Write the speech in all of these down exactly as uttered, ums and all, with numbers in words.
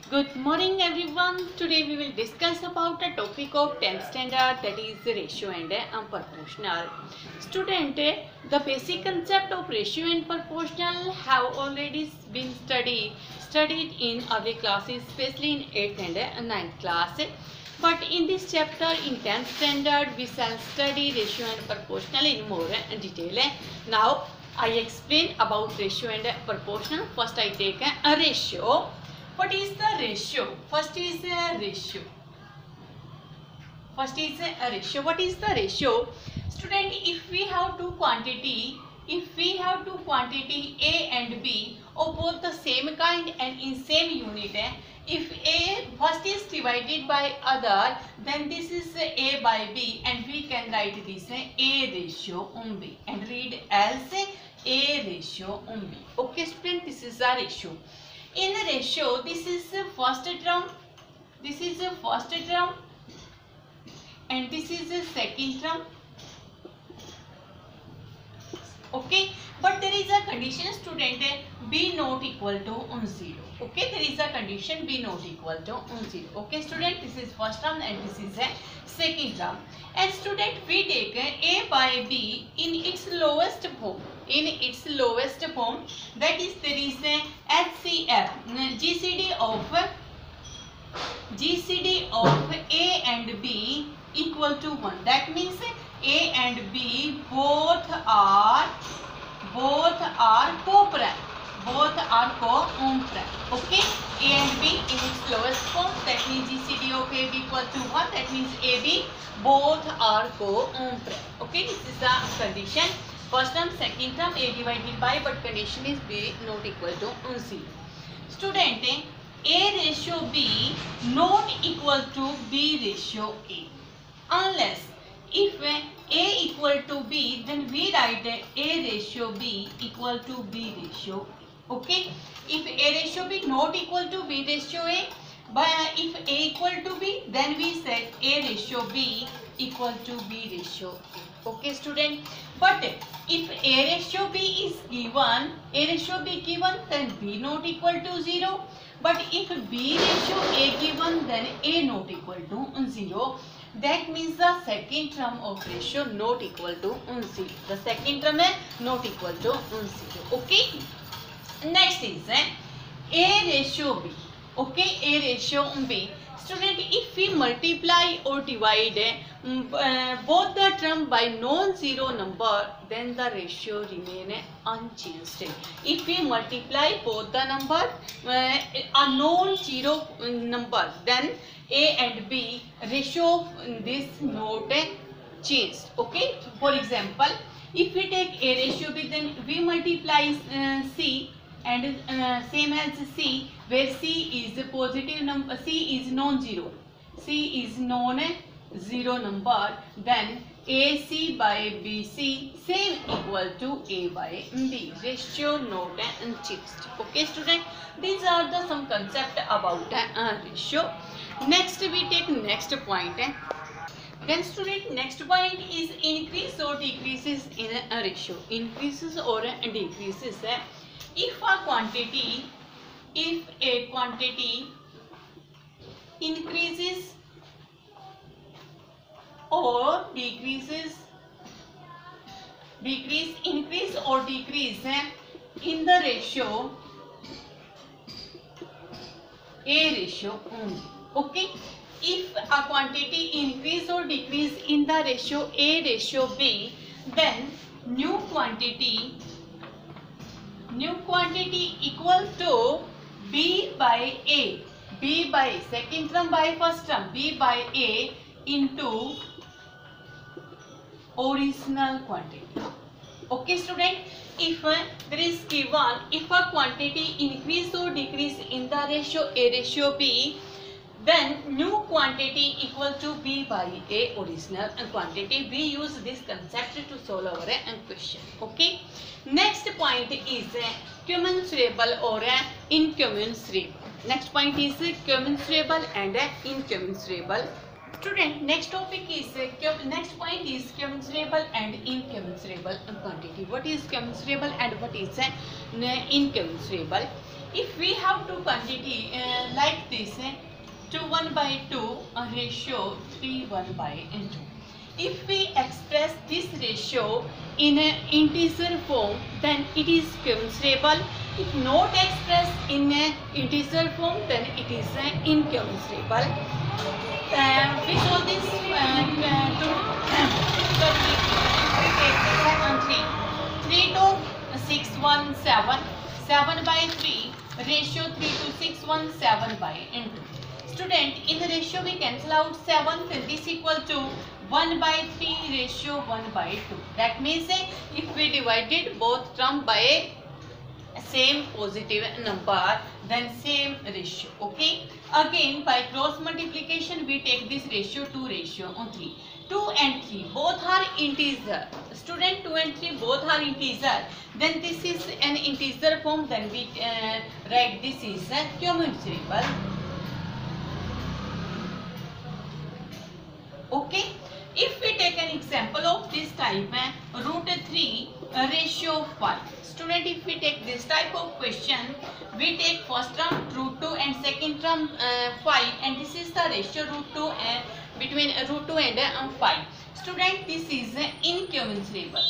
Good morning everyone. Today we will discuss about a topic of tenth standard, that is ratio and uh, proportional. Student, uh, the basic concept of ratio and proportional have already been studied studied in our classes, especially in eighth and uh, ninth class. But in this chapter in tenth standard we shall study ratio and proportional in more uh, detail. Now I explain about ratio and uh, proportional. First I take uh, a ratio. What is the ratio? First is a ratio. First is a ratio. What is the ratio? Student, if we have two quantity, if we have two quantity A and B of both the same kind and in same unit, if A first is divided by other, then this is A by B and we can write this A ratio on B and read as A ratio on B. Okay student, this is a ratio. In the ratio, this is the first term, this is the first term and this is the second term. Okay, but there is a condition student, B not equal to on zero. Okay, there is a condition B not equal to on zero. Okay student, this is first term and this is a second term. And student, we take A by B in its lowest form. In its lowest form, that is there is a H C F, G C D of G C D of A and B equal to one. That means A and B both are both are co-prime. Both are co-prime. Okay, A and B in its lowest form, that means G C D of A B equal to one. That means A B both are co-prime. Okay, this is the condition. First term, second term, A divided by, but condition is B not equal to zero. Student, A ratio B not equal to B ratio A. Unless if A equal to B, then we write A ratio B equal to B ratio A. Okay. If A ratio B not equal to B ratio A, but if A equal to B, then we said A ratio B equal to B ratio A. Okay student, but if A ratio B is given, A ratio B given, then B not equal to zero. But if B ratio A given, then A not equal to zero. That means the second term of ratio not equal to zero. The second term is not equal to zero. Okay. Next is A ratio B. Okay, A ratio B. Student, if we multiply or divide uh, both the term by non-zero number, then the ratio remain unchanged. If we multiply both the number uh, a non-zero number, then A and B ratio this not changed. Okay, for example, if we take A ratio B, then we multiply uh, C and uh, same as C, where C is a positive number, C is non-zero, C is non-zero number, then A C by B C same equal to A by B, ratio not unchanged. Okay student, these are the some concept about uh, ratio. Next we take next point. Then student, next point is increase or decreases in a ratio. Increases or decreases. If a quantity, if a quantity increases or decreases, decrease, increase or decrease in the ratio A ratio only. Okay. If a quantity increase or decrease in the ratio A ratio B, then new quantity new quantity equal to B by A, B by second term by first term, B by A into original quantity. Okay student, if uh, there is given, if a quantity increase or decrease in the ratio A ratio B, then new quantity equal to B by A original quantity. We use this concept to solve our question. Okay. Next point is commensurable or incommensurable. Next point is commensurable and incommensurable. Student, next topic is next point is commensurable and incommensurable quantity. What is commensurable and what is incommensurable? If we have two quantity uh, like this. this uh, two one by two a ratio three one by two. If we express this ratio in an integer form, then it is commensurable. If not expressed in an integer form, then it is uh, incommensurable. Uh, we solve this uh, uh, to so we take this on three. three to six one seven. seven by three ratio three to six one seven by two. Student, in the ratio we cancel out seven, then this equal to one by three ratio one by two. That means uh, if we divided both term by same positive number, then same ratio. Okay. Again, by cross multiplication we take this ratio two ratio on three. two and three both are integer. Student, two and three both are integer. Then this is an integer form. Then we uh, write this is a commensurable. Okay. If we take an example of this type, uh, root three uh, ratio five. Student, if we take this type of question, we take first term root two and second term uh, five, and this is the ratio root two and between uh, root two and uh, five. Student, this is uh, incommensurable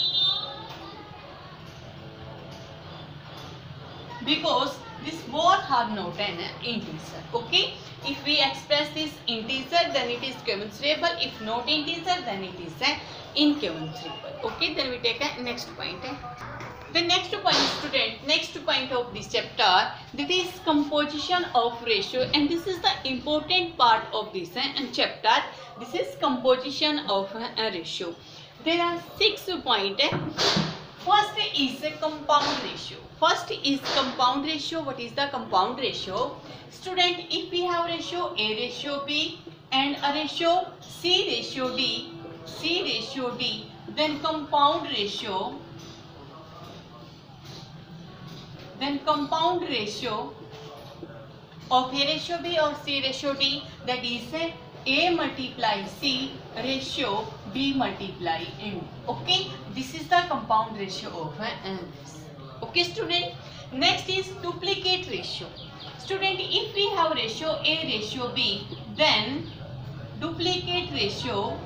because this both are not an integer. Okay. If we express this integer, then it is commensurable. If not integer, then it is uh, incommensurable. Okay. Then we take a next point. The next point, student, next point of this chapter, that is composition of ratio, and this is the important part of this uh, chapter. This is composition of uh, a ratio. There are six points. First is a compound ratio. First is compound ratio. What is the compound ratio? Student, if we have ratio A ratio B and a ratio C ratio D, C ratio D, then compound ratio, then compound ratio of A ratio B or C ratio D, that is a A multiply C ratio B multiply M. Okay, this is the compound ratio of uh, this. Okay, student. Next is duplicate ratio. Student, if we have ratio A ratio B, then duplicate ratio,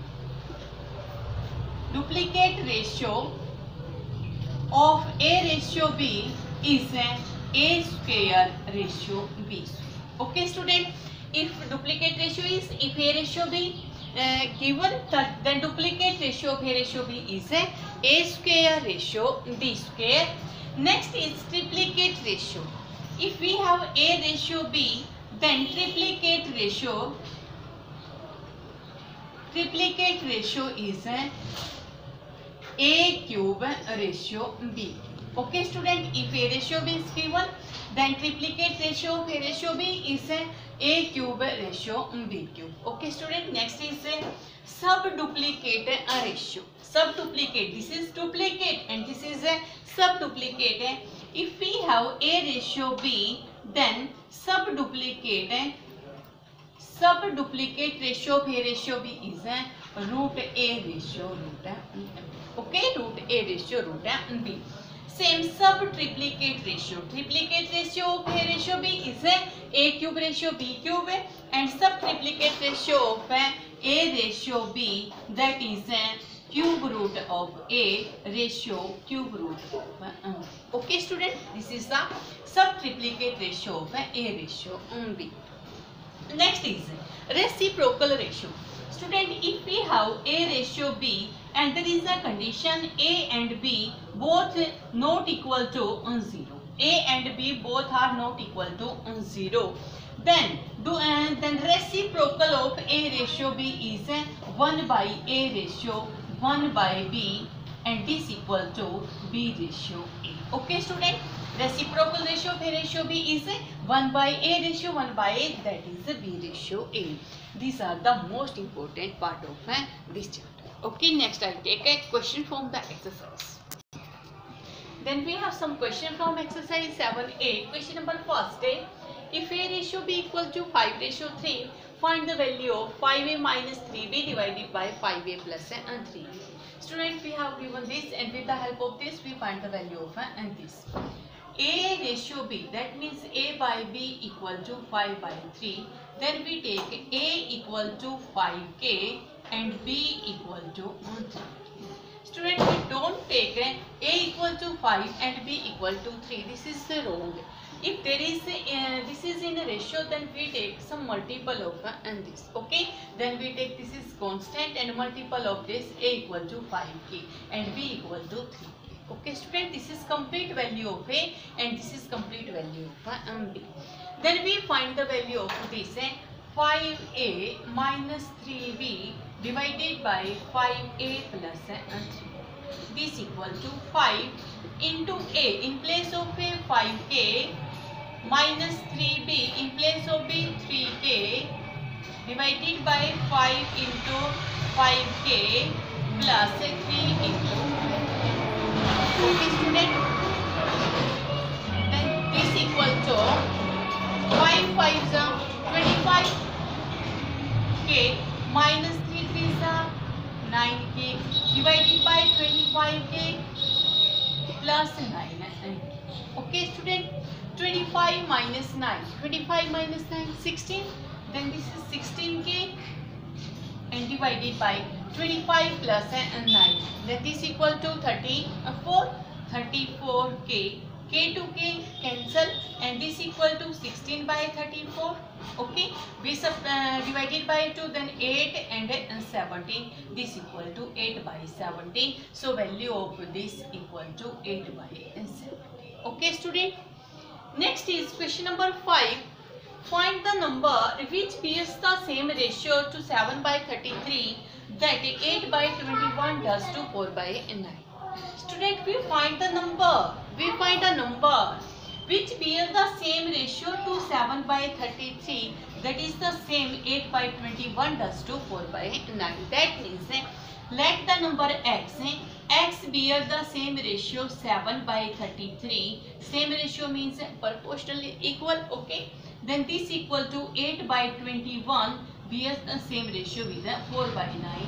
duplicate ratio of A ratio B is a A square ratio B. Okay, student. If duplicate ratio is, if A ratio B uh, given, then duplicate ratio of A ratio B is a A square ratio B square. Next is triplicate ratio. If we have A ratio B, then triplicate ratio, triplicate ratio is a A cube ratio B. Okay, student. If A ratio B is given, then triplicate ratio of A ratio B is a A cube ratio B cube. Okay, student. Next is a subduplicate ratio. Subduplicate. This is duplicate and this is a subduplicate. If we have A ratio B, then subduplicate, subduplicate ratio of A ratio B is a root A ratio root. Okay, root A ratio root B. Same sub-triplicate ratio. Triplicate ratio of A ratio B is a A cube ratio B cube, and sub-triplicate ratio of A ratio B, that is a cube root of A ratio cube root of uh, okay, student. This is the sub-triplicate ratio of A ratio B. Next is reciprocal ratio. Student, if we have A ratio B and there is a condition A and B both not equal to zero, A and B both are not equal to zero, then do uh, then reciprocal of A ratio B is uh, one by A ratio one by B, and this equal to B ratio A. Okay, student. Reciprocal ratio of A ratio B is one by A ratio one by A, that is B ratio A. These are the most important part of uh, this chapter. Okay, next I will take a question from the exercise. Then we have some question from exercise seven A. Question number first. If A ratio B equal to five ratio three, find the value of five A minus three B divided by five A plus and three B. Student, we have given this, and with the help of this we find the value of uh, and this. A ratio B, that means A by B equal to five by three. Then we take A equal to five K and B equal to three. Student, we don't take A equal to five and B equal to three. This is wrong. If there is uh, this is in a ratio, then we take some multiple of uh, and this. Okay, then we take this is constant and multiple of this. A equal to five K and B equal to three. Okay student, this is complete value of A and this is complete value of um, B. Then we find the value of this eh, five A minus three B divided by five A plus uh, three. This equal to five into A, in place of A five K, minus three B, in place of B three K, divided by five into five K plus three into okay student, then this equal to five fives are twenty-five K minus three threes are nine K divided by twenty-five K plus nine. Okay student, twenty-five minus nine, twenty-five minus nine, sixteen, then this is sixteen K and divided by twenty-five plus nine, then this equal to thirty-four, thirty-four K, K to K cancel and this equal to sixteen by thirty-four. Okay, we sub uh, divided by two, then eight and uh, seventeen, this equal to eight by seventeen. So value of this equal to eight by seventeen. Okay student, next is question number five. Find the number which bears the same ratio to seven by thirty-three that eight by twenty-one does to four by nine. Student, we find the number, we find a number which bears the same ratio to seven by thirty-three, that is the same eight by twenty-one does to four by nine. That means eh, let the number x, eh, x bear the same ratio seven by thirty-three, same ratio means eh, proportionally equal. Okay, then this equal to eight by twenty-one bears the same ratio with the four by nine.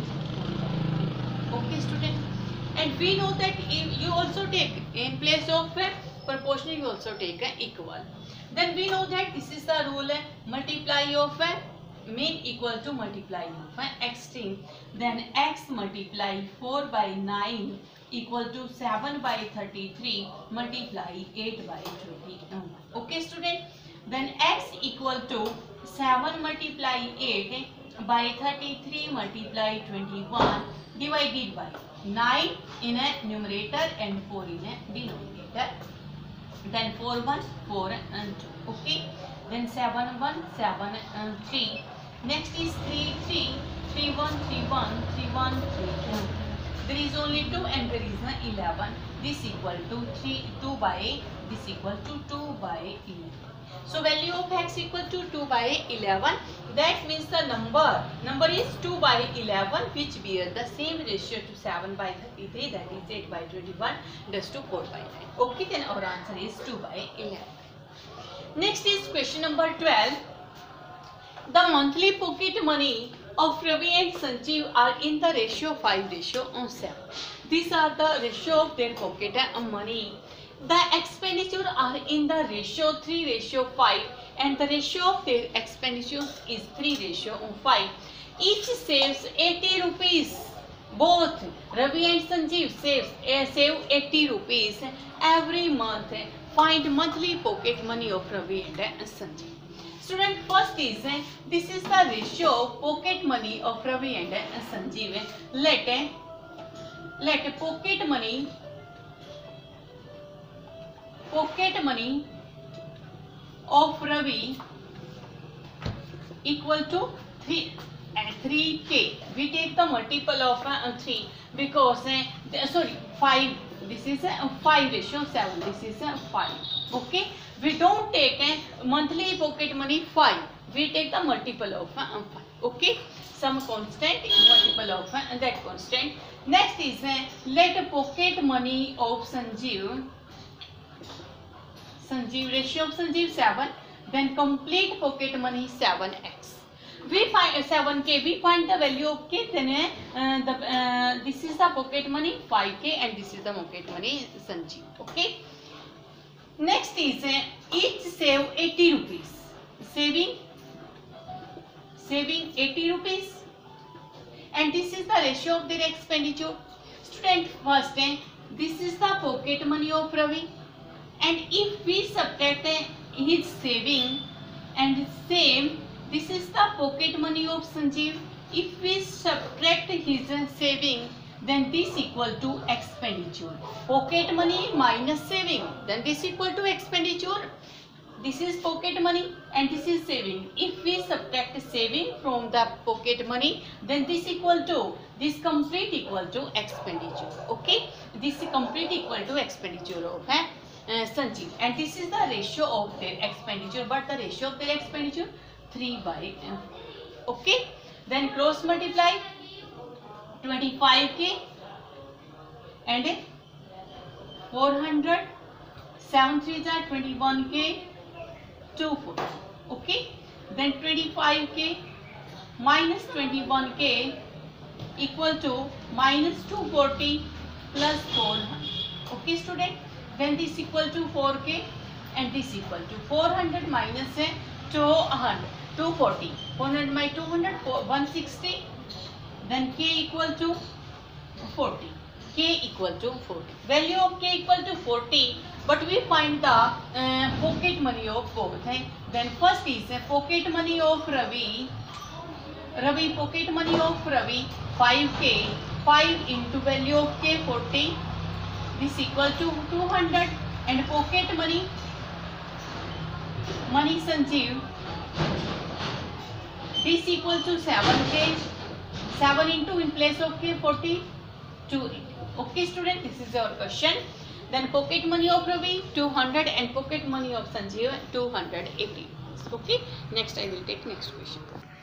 Okay student, and we know that if you also take in place of uh, proportional, you also take uh, equal. Then we know that this is the rule, uh, multiply of uh, mean equal to multiply of uh, extreme. Then x multiply four by nine equal to seven by thirty-three multiply eight by twenty-one. Okay student, then x equal to seven multiply eight by thirty-three multiply twenty-one divided by nine in a numerator and four in a denominator. Then four one, four and two. Okay, then seven one, seven and three. Next is three three, three one, three one, three one, three two. There is only two and there is a eleven. This equal to three, two by, this equal to two by eleven. So value of x equal to two by eleven. That means the number, number is two by eleven which bear the same ratio to seven by thirty-three, that is eight by twenty-one does to four by nine. Okay, then our answer is two by eleven. Next is question number twelve. The monthly pocket money of Ravi and Sanjeev are in the ratio five ratio on seven. These are the ratio of their pocket money. The expenditure are in the ratio three ratio five and the ratio of their expenditures is three ratio on five. Each saves eighty rupees. Both Ravi and Sanjeev saves uh, save eighty rupees every month. Find monthly pocket money of Ravi and uh, Sanjeev. Student, first is uh, this is the ratio of pocket money of Ravi and uh, Sanjeev. Let uh, let pocket money pocket money of Ravi equal to three and three K. We take the multiple of uh, three because uh, the, sorry five. This is a uh, five ratio seven. This is a uh, five. Okay. We don't take a uh, monthly pocket money five. We take the multiple of uh, five. Okay. Some constant multiple of uh, that constant. Next is uh, let pocket money of Sanjeev. Sanjeev ratio of Sanjeev seven, then complete pocket money seven x. We find uh, seven K, we find the value of K, then uh, the, uh, this is the pocket money five K and this is the pocket money Sanjeev. Okay. Next is uh, each save eighty rupees. Saving, saving eighty rupees. And this is the ratio of their expenditure. Student, first, uh, this is the pocket money of Ravi. And if we subtract uh, his saving and same, this is the pocket money of Sanjeev. If we subtract his uh, saving, then this equal to expenditure. Pocket money minus saving, then this equal to expenditure. This is pocket money and this is saving. If we subtract saving from the pocket money, then this equal to, this complete equal to expenditure. Okay, this is complete equal to expenditure of eh, uh, Sanjeev. And this is the ratio of their expenditure. But the ratio of their expenditure three by ten. Okay, then cross multiply twenty-five K and four hundred, seven threes are twenty-one K, two forty. Okay, then twenty-five K minus twenty-one K equal to minus two forty plus four hundred. Okay student, then this equal to four K and this equal to four hundred minus two hundred, two forty. four hundred minus two hundred, one sixty. Then K equal to forty. K equal to forty. Value of K equal to forty. But we find the uh, pocket money of both. Eh? Then first is uh, pocket money of Ravi. Ravi pocket money of Ravi five K. five into value of K forty. This equal to two hundred. And pocket money money Sanjeev. This equal to seven K. seven into in place of K forty, two eighty. Okay student, this is our question. Then pocket money of Ravi two hundred and pocket money of Sanjeev two hundred eighty. Okay, next I will take next question.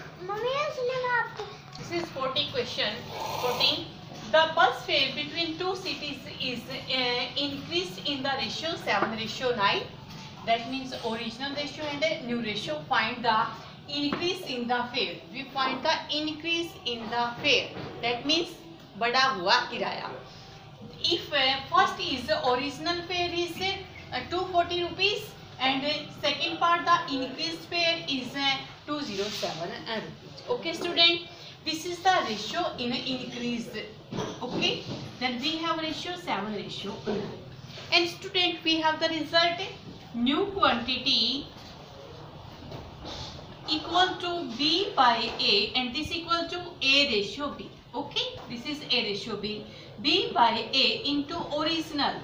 This is forty question. fourteen. The bus fare between two cities is uh, increased in the ratio seven ratio nine. That means original ratio and a new ratio. Find the increase in the fare. We find the increase in the fare. That means बड़ा हुआ किराया. If uh, first is original fare is uh, two hundred forty rupees and uh, second part the increased fare is uh, two hundred seven uh, rupees. Okay student, this is the ratio in increase. Okay, then we have ratio seven ratio nine. And student, we have the result new quantity equal to B by A and this equal to A ratio B. Okay, this is A ratio B. B by A into original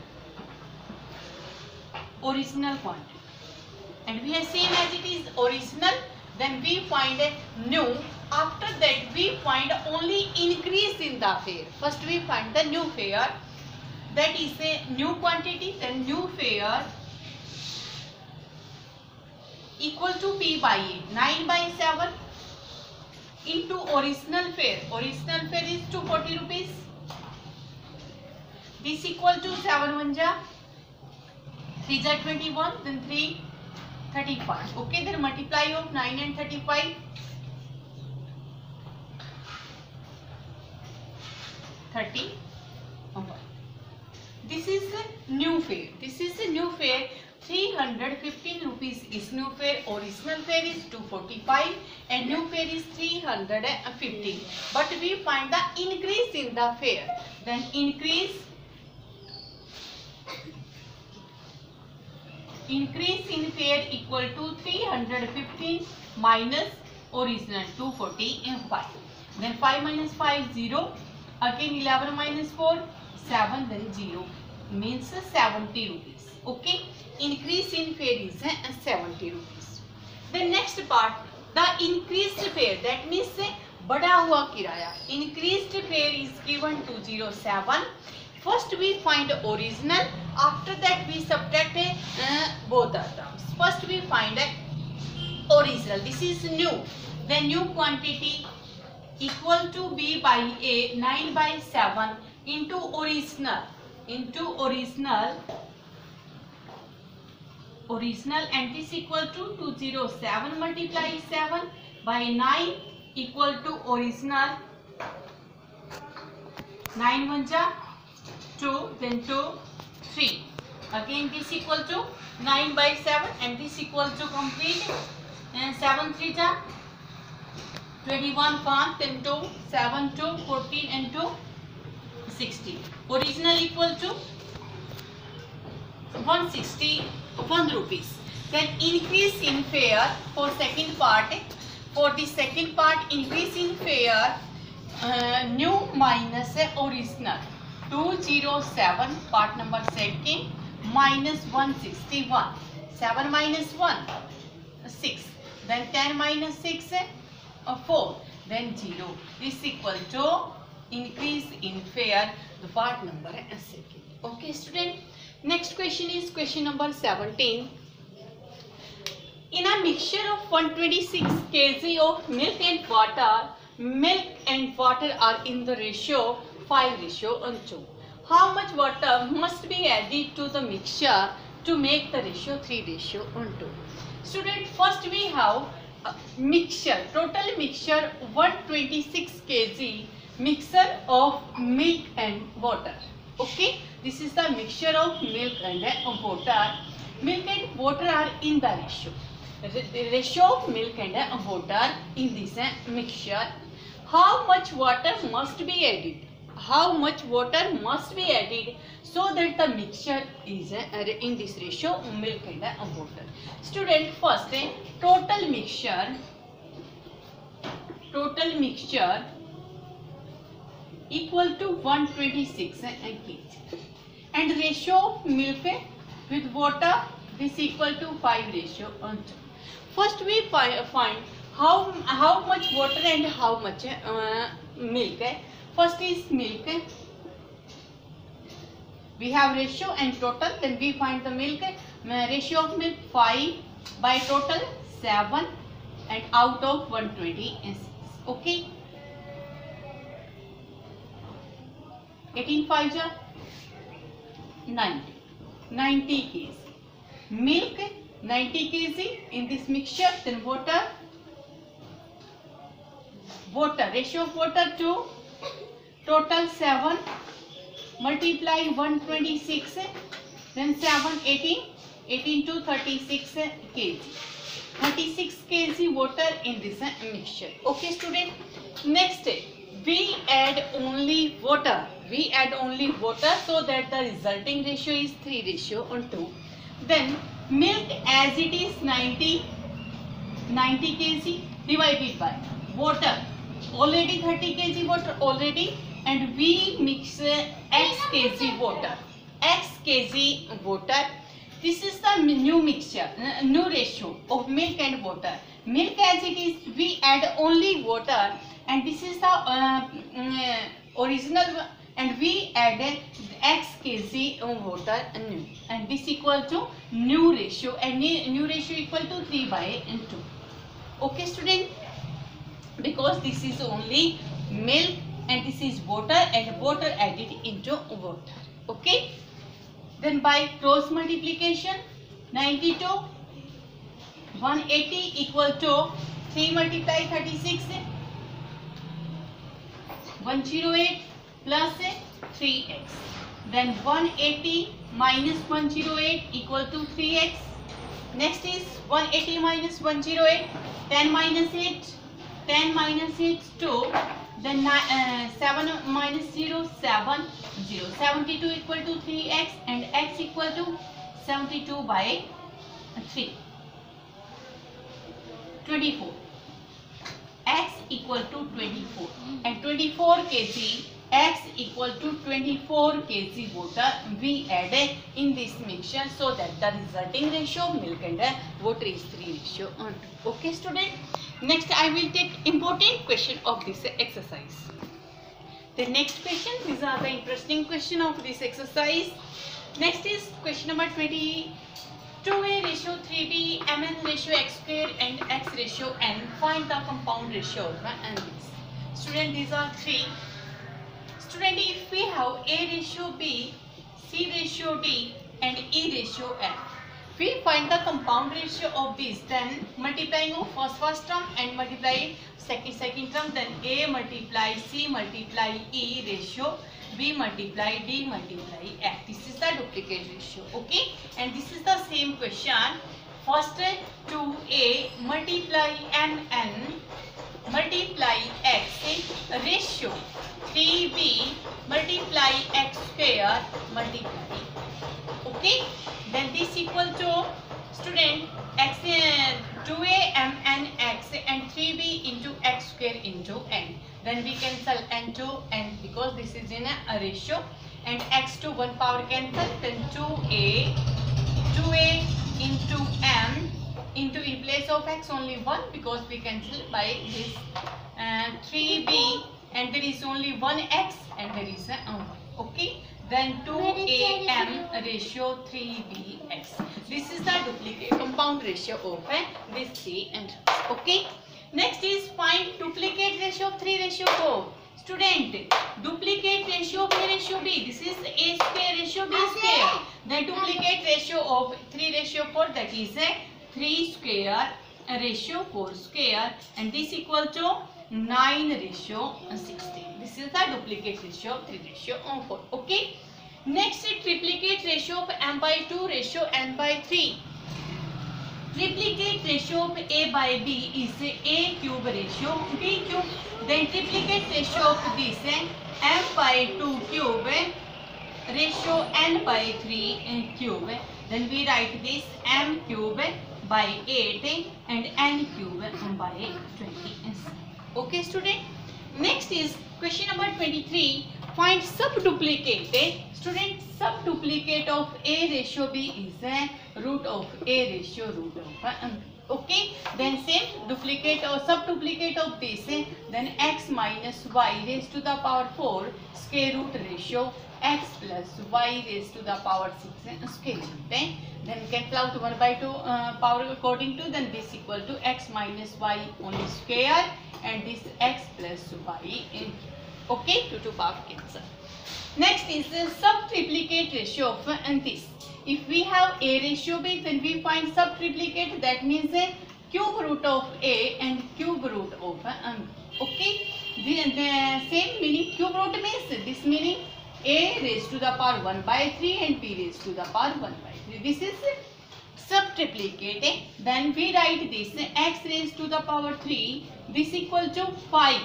original quantity. And we have same as it is original. Then we find a new. After that we find only increase in the fare. First we find the new fare. That is a new quantity. Then new fare equal to P by A, nine by seven into original fare. Original fare is two hundred forty rupees. This equal to seven one ja, three ja twenty-one, then three thirty-five. Okay, then multiply of nine and thirty-five. thirty-one. This is a new fare. This is a new fare. three hundred fifteen rupees is new fare. Original fare is two hundred forty-five and new fare is three hundred fifteen. But we find the increase in the fare. Then increase increase in fare equal to three hundred fifteen minus original two hundred forty-five. Then five minus five, zero. Again eleven minus four, seven, then zero. Means seventy rupees. Okay. Increase in fare is uh, seventy rupees. The next part, the increased fare, that means uh, बड़ा हुआ किराया. Increased fare is given to zero seven. First we find original. After that we subtract uh, both the terms. First we find uh, original. This is new. The new quantity equal to B by A, nine by seven into original. Into original. Original and this equal to two hundred seven multiply seven by nine equal to original. nine one ja two, then two, three. Again this equal to nine by seven, and this equal to complete, and seven three ja twenty-one, five ten two, seven two, fourteen and two sixty. Original equal to one hundred sixty-one rupees. Then increase in fare for second part. For the second part, increase in fare, uh, new minus original, two hundred seven, part number second, minus one hundred sixty-one. seven minus one, six. Then ten minus six, uh, four. Then zero. This equal to increase in fare, the part number second. Okay, student. Next question is question number seventeen. In a mixture of one hundred twenty-six kilograms of milk and water, milk and water are in the ratio five ratio two. How much water must be added to the mixture to make the ratio three ratio two? Student, first we have a mixture, total mixture one hundred twenty-six kilograms mixture of milk and water. Okay, this is the mixture of milk and water. Milk and water are in the ratio. The ratio of milk and water in this mixture. How much water must be added? How much water must be added so that the mixture is in this ratio milk and water? Student, first total mixture, total mixture equal to one hundred twenty-six kilograms, and ratio of milk with water, this equal to five ratio two. First we find how how much water and how much uh, milk. First is milk. We have ratio and total. Then we find the milk. Ratio of milk five by total seven, and out of one hundred twenty-six. Okay. eighteen five ja ninety. ninety kilograms. Milk ninety kilograms in this mixture. Then water. Water. Ratio of water to total seven. Multiply one hundred twenty-six. Then seven, eighteen. eighteen to thirty-six kilograms. thirty-six kilograms water in this mixture. Okay, student. Next, we add only water. We add only water so that the resulting ratio is three ratio two. Then milk as it is ninety, ninety kilograms divided by water. Already thirty kilograms water already, and we mix uh, x kg water. X kg water. This is the new mixture, uh, new ratio of milk and water. Milk as it is, we add only water, and this is the uh, uh, original, and we added x kg water new, and this equal to new ratio, and new ratio equal to three by two. Okay, student, because this is only milk and this is water, and water added into water. Okay, then by cross multiplication, ninety-two, one hundred eighty equal to three multiply thirty-six, one hundred eight plus three x. Then one hundred eighty minus one hundred eight equal to three x. Next is one hundred eighty minus one hundred eight, ten minus eight, ten minus eight, two. Then uh, seven minus zero, seven, zero. seventy-two equal to three x, and x equal to seventy-two by three. twenty-four. X equal to twenty-four, and twenty-four kilograms, x equal to twenty-four kilograms water we added in this mixture, so that the resulting ratio of milk and water is three ratio two. Okay, student. Next, I will take important question of this exercise. The next question, these are the interesting question of this exercise. Next is question number twenty. two a ratio three b, mn ratio x square, and x ratio n. Find the compound ratio of n. Student, these are three. Student, if we have a ratio b, c ratio d, and e ratio f, we find the compound ratio of these. Then multiplying of first first term and multiply second second term. Then a multiply c multiply e ratio, b multiply d multiply f. This is the duplicate ratio. Okay, and this is the same question. First, two a multiply mn multiply x ratio three b multiply x square multiply. Okay, then this equal to student x two a m n x and three b into x square into n. Then we cancel n to n because this is in a ratio, and x to one power cancel. Then two a two a into m into, in place of x only one because we cancel by this, uh, three b, and there is only one x and there is a one. Okay, then two a m ratio three b x. This is the duplicate compound ratio of uh, this three and okay. Next is find duplicate ratio of three ratio four. Student, duplicate ratio of A ratio B. This is A square ratio B square. The duplicate ratio of three ratio four, that is a three square ratio four square, and this equal to nine ratio sixteen. This is the duplicate ratio of three ratio four. Okay. Next is triplicate ratio of m by two ratio n by three. Triplicate ratio of A by B is A cube ratio B cube. Then triplicate ratio of this m by two cube ratio n by three cube. Then we write this m cube by eight and n cube by twenty. Okay, student. Next is question number twenty-three. Find subduplicate. Student, subduplicate of A ratio B is a root of A ratio root of. Um, okay. Then same duplicate or subduplicate of this. Then x minus y raised to the power four square root ratio x plus y raised to the power six square root. Then then cancel out one by two uh, power according to, then this equal to x minus y only square and this x plus y in, okay, two to power cancel. Next is the subtriplicate ratio of uh, and this. If we have A ratio B, then we find subtriplicate, that means a cube root of A and cube root of uh, um, okay. The, the same meaning, cube root means this meaning A raised to the power one by three and B raised to the power one by three. This is subtriplicate. Eh? Then we write this x raised to the power three. This equal to five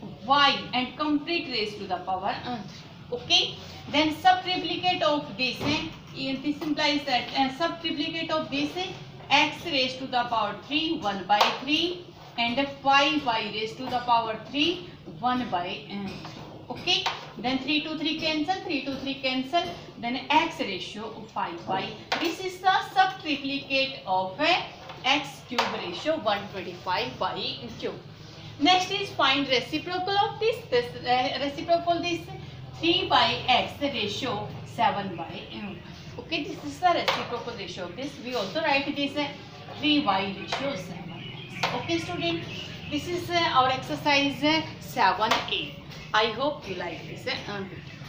y and complete raised to the power uh, three. Okay. Then subtriplicate of this. Eh? This implies that uh, subtriplicate of this eh? x raised to the power three one by three and five y raised to the power three one by uh, three. Okay, then three to three cancel, three to three cancel, then x ratio of five y. This is the subtriplicate of a x cube ratio one hundred twenty-five y cube. Next is find reciprocal of this. This uh, reciprocal this three by x ratio seven by. Okay, this is the reciprocal ratio of this. We also write this uh, three y ratio seven x. Okay, student, this is uh, our exercise uh, seven A. I hope you like this. Uh,